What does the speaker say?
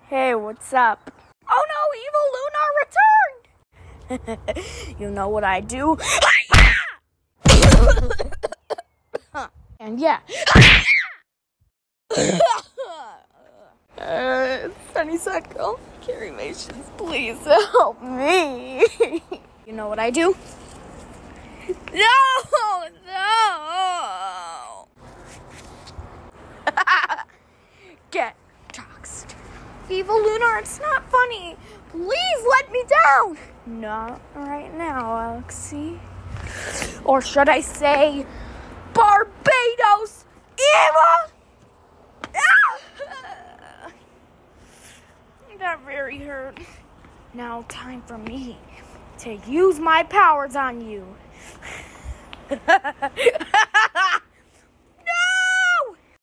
Hey, what's up? Oh no, evil Lunar returned! You know what I do? And yeah. Sunny Suckle, Carrymations, please help me. You know what I do? No! Get toxed. Evil Lunar, it's not funny. Please let me down. Not right now, Alexi. Or should I say, Barbados Evil? That very hurt. Now time for me to use my powers on you.